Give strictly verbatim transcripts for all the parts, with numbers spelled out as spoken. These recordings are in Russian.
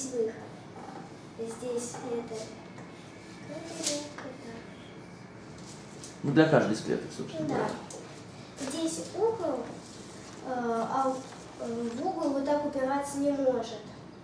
здесь выход. Здесь это... Ну, для каждой из клеток, собственно. Да. Здесь угол, а в угол вот так упираться не может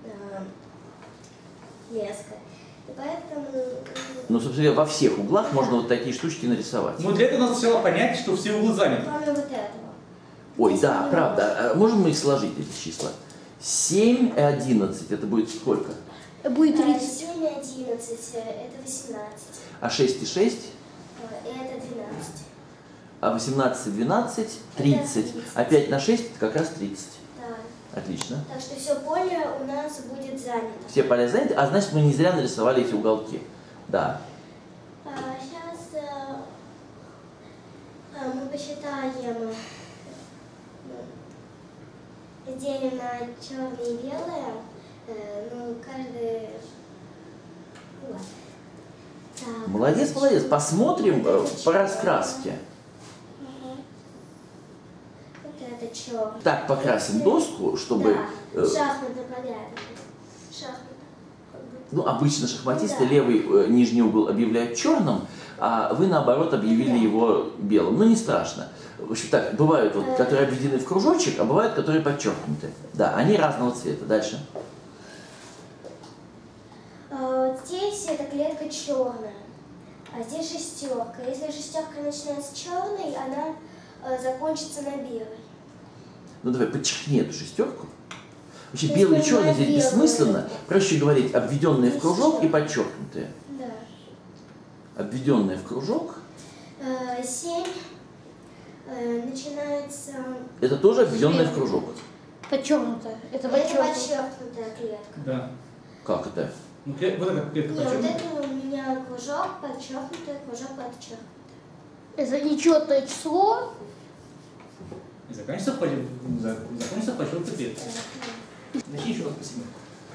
леска. И поэтому... Ну, собственно, во всех углах можно вот такие штучки нарисовать. Ну, для этого надо сначала понять, что все углы заняты. Кроме вот этого. Ой, Здесь да, не правда. А можем мы их сложить, эти числа? семь и одиннадцать, это будет сколько? Будет тридцать. семь и одиннадцать, это восемнадцать. А шесть и шесть? Это двенадцать. А восемнадцать и двенадцать? тридцать. А пять на шесть это как раз тридцать. Да. Отлично. Так что все поле у нас будет занято. Все поля заняты, а значит мы не зря нарисовали эти уголки. Да. А, сейчас а, мы посчитаем, ну, делим на черное и белое, э, ну, каждый... Ну, ладно. Так. Молодец, молодец. Посмотрим Вот это по черное. раскраске. Ага. Вот это черное. Так покрасим доску, чтобы... Да, э, шахматный порядок. Шахмат. Как будто. Ну, обычно шахматисты Да. левый э, нижний угол объявляют черным, а вы, наоборот, объявили Да. его белым. Ну, не страшно. В общем, так, бывают, вот, Э. которые обведены в кружочек, а бывают, которые подчеркнуты. Да, они разного цвета. Дальше. А, вот здесь эта клетка черная, а здесь шестерка. Если шестерка начинается с черной, она э, закончится на белой. Ну, давай, подчеркни эту шестерку. Вообще, То белый и есть черный она здесь белая. бессмысленно. Проще говорить, обведенные в кружок и Шестерка. подчеркнутые. Да. Обведенные в кружок. Э, семь э, начинается... Это тоже обведенные в кружок. Подчеркнуто. Это Это подчеркнуто. подчеркнутая клетка. Да. Как это? Ну, кле- вот эта клетка Нет, вот подчеркнута. это у меня кружок, подчеркнутый, кружок, подчеркнутый. Это нечетное число. И заканчивается в подчеркнутой заканчивается в подчеркнутой клетке. Начни еще раз по семерке.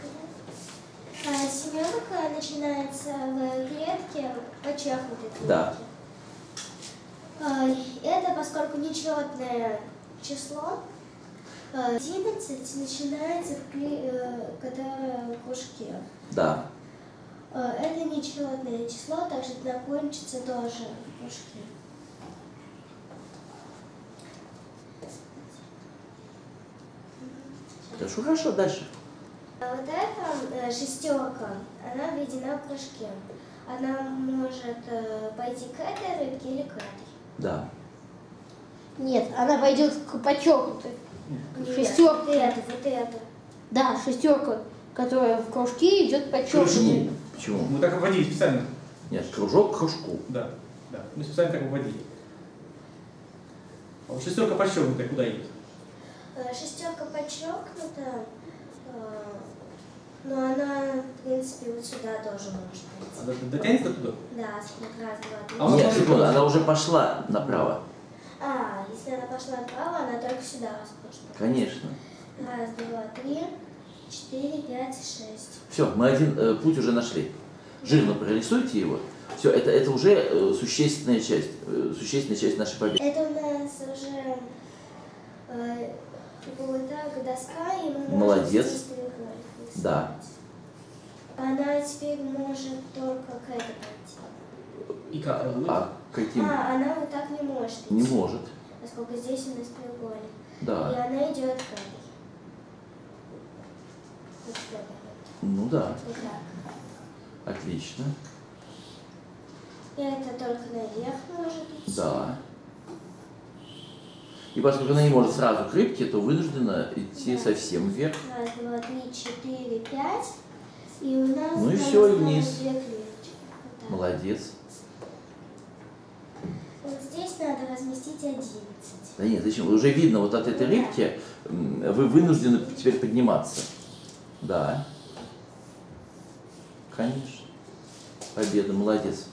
А семерка начинается в клетке подчеркнутой клетки. Да. А, Это, поскольку нечетное число, а, одиннадцать начинается в кле- э, которое в кружке. Да. А, Это нечетное число, так что это закончится тоже в кружке. Хорошо, хорошо, дальше. А вот эта э, шестерка, она введена в кружке. Она может э, пойти к этой рыбке или к этой. Да. Нет, она пойдет к подчеркнутой. Нет, Шестерка. Вот это, вот это. Да, шестерка, которая в кружке идет подчеркнутой. Не, почему? Мы так обводили специально. Нет, кружок к кружку. Да, да. Мы специально так обводили. А вот шестерка подчеркнутая куда идет? Э, Шестерка подчеркнута, э, но она, в принципе, вот сюда тоже может Она пойти. дотянется до туда? Да, вот раз, два, три. А вот Нет, смотри, секунду, вот. она уже пошла направо. А, если она пошла направо, она только сюда может пойти. Конечно. Раз, два, три, четыре, пять, шесть. Все, мы один э, путь уже нашли. Жирно прорисуйте его. Все, это, это уже э, существенная часть, э, существенная часть нашей победы. Это у нас уже э, вот так доска, и мы можем Молодец. здесь треугольник рисовать. Да. Она теперь может только к этой пойти. И как она будет? А каким? А, она вот так не может идти. Не может. Поскольку здесь у нас треугольник. И Да. она идет к этой. Вот к этой вот. Ну да. Вот так. Отлично. И это только наверх может идти. Да. И поскольку она не может сразу к рыбке, то вынуждена идти Да. совсем вверх. Раз, два, три, четыре, пять. И у нас Ну и там всё, и осталось вниз. две клеточки. Вот так. Молодец. Вот здесь надо разместить одиннадцать. Да нет, зачем? Уже видно, вот от этой рыбки м, вы вынуждены теперь подниматься. Да. Конечно. Победа, молодец.